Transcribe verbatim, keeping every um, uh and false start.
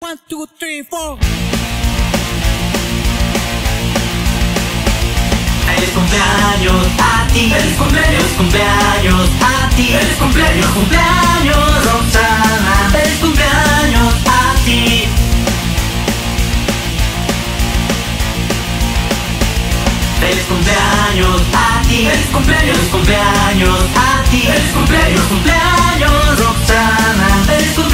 One, two, three, four. Feliz cumpleaños a ti, feliz cumpleaños, cumpleaños a ti, feliz cumpleaños, cumpleaños Roxana, feliz cumpleaños a ti. Feliz cumpleaños a ti, feliz cumpleaños, cumpleaños a ti, feliz cumpleaños, cumpleaños Roxana, feliz cumpleaños.